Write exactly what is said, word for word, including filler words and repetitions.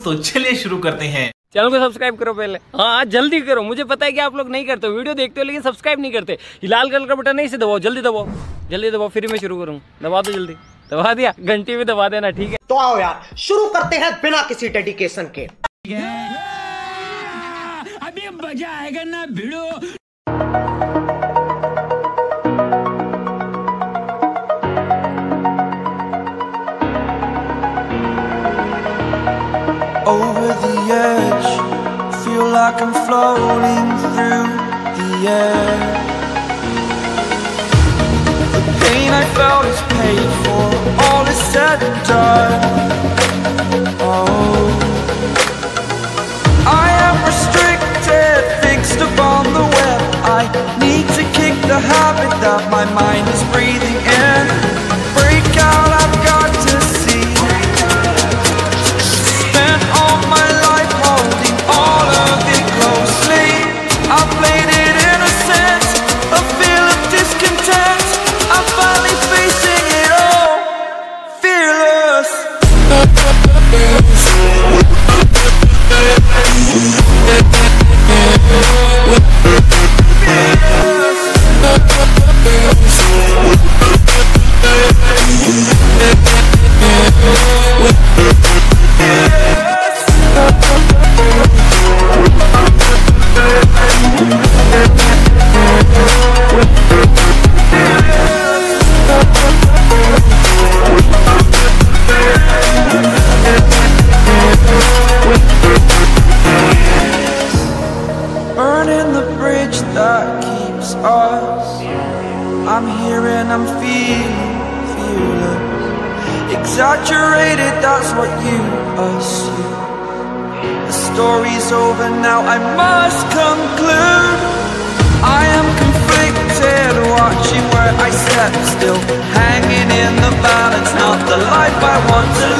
तो चलिए शुरू करते हैं। चैनल को सब्सक्राइब करो पहले, हाँ जल्दी करो। मुझे पता है कि आप लोग नहीं करते, वीडियो देखते हो लेकिन सब्सक्राइब नहीं करते। लाल कलर का बटन नहीं से दबाओ, जल्दी दबाओ, जल्दी दबाओ, फिर मैं शुरू करूँ। दबा दो जल्दी, दबा दिया, घंटी में दबा देना, ठीक है। तो आओ यार शुरू करते हैं बिना किसी डेडिकेशन के। अभी मजा आएगा ना भिड़ो। Over the edge, feel like I'm floating through the air. The pain I felt is paid for, all is said and done. Oh, I am restricted, fixed upon the web. I need to kick the habit that my mind is breathing in. Break out, I've got to see. Spent all my life holding all of it closely. I played it innocent, a feel of discontent. I'm finally facing it all, fearless. Burning the bridge that keeps us. I'm here and I'm feeling fearless. Exaggerated, that's what you assume. The story's over now, I must conclude. I am conflicted, watching where I step still, hanging in the balance, not the life I want to